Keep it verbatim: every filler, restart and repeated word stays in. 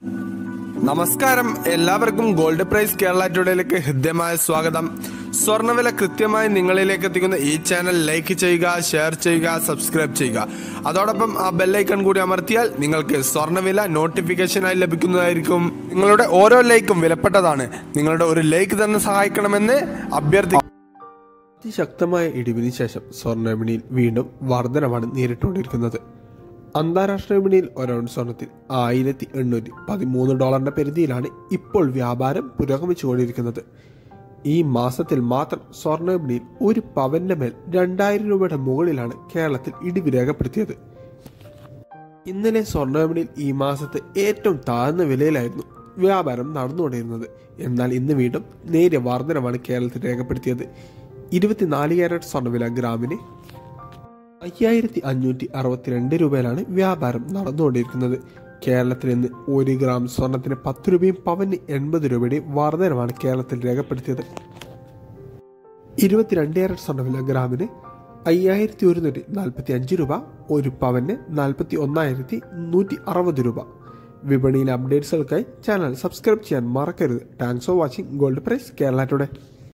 നമസ്കാരം, എല്ലാവർക്കും gold price Kerala ടുഡേയിലേക്ക് ഹൃദ്യമായ സ്വാഗതം. സ്വർണ്ണവില കൃത്യമായി നിങ്ങളിലേക്ക് എത്തിക്കുന്ന ഈ ചാനൽ ലൈക്ക് ചെയ്യുക, ഷെയർ ചെയ്യുക, സബ്സ്ക്രൈബ് ചെയ്യുക. അതോടൊപ്പം ആ ബെല്ലൈക്കൺ കൂടി അമർത്തിയാൽ നിങ്ങൾക്ക് സ്വർണ്ണവില നോട്ടിഫിക്കേഷനായി ലഭിക്കുന്നതായിരിക്കും. നിങ്ങളുടെ ഓരോ ലൈക്കും വിലപ്പെട്ടതാണ്. നിങ്ങളുടെ ഒരു ലൈക്ക് തന്നെ സഹായിക്കണമെന്ന് അഭ്യർത്ഥിക്കുന്നു. അതിശക്തമായ ഇടിവിന് ശേഷം സ്വർണ്ണവിപണിയിൽ വീണ്ടും വർധനമാണ് നേരിട്ടുകൊണ്ടിരിക്കുന്നത്. അന്താരാഷ്ട്ര വിപണിയിൽ ഒരൗണ്ട് സ്വർണത്തിൽ ആയിരത്തി എണ്ണൂറ്റി പതിമൂന്ന് ഡോളറിന്റെ പരിധിയിലാണ് ഇപ്പോൾ വ്യാപാരം പുരോഗമിച്ചുകൊണ്ടിരിക്കുന്നത്. ഈ മാസത്തിൽ മാത്രം സ്വർണ്ണ വിപണിയിൽ ഒരു പവന്റെ മേൽ രണ്ടായിരം രൂപയുടെ മുകളിലാണ് കേരളത്തിൽ ഇടിവ് രേഖപ്പെടുത്തിയത്. ഇന്നലെ സ്വർണ്ണ വിപണിയിൽ ഈ മാസത്തെ ഏറ്റവും താഴ്ന്ന വിലയിലായിരുന്നു വ്യാപാരം നടന്നുകൊണ്ടിരുന്നത്. എന്നാൽ ഇന്ന് വീണ്ടും നേരിയ വർധനമാണ് കേരളത്തിൽ രേഖപ്പെടുത്തിയത്. ഇരുപത്തിനാല് ക്യാരറ്റ് സ്വർണ്ണവില ഗ്രാമിന് അയ്യായിരത്തി അഞ്ഞൂറ്റി അറുപത്തിരണ്ട് രൂപയിലാണ് വ്യാപാരം നടന്നുകൊണ്ടിരിക്കുന്നത്. കേരളത്തിൽ ഇന്ന് ഒരു ഗ്രാം സ്വർണത്തിന് പത്ത് രൂപയും പവന് എൺപത് രൂപയുടെയും വർധനമാണ് കേരളത്തിൽ രേഖപ്പെടുത്തിയത്. ഇരുപത്തിരണ്ട് ക്യാരറ്റ് സ്വർണ്ണവില ഗ്രാമിന് അയ്യായിരത്തി ഒരുന്നൂറ്റി നാൽപ്പത്തി അഞ്ച് രൂപ, ഒരു പവന് നാൽപ്പത്തി ഒന്നായിരത്തി നൂറ്റി അറുപത് രൂപ. വിപണിയിലെ അപ്ഡേറ്റ്സുകൾക്കായി ചാനൽ സബ്സ്ക്രൈബ് ചെയ്യാൻ മറക്കരുത്. Thanks for watching gold price Kerala today.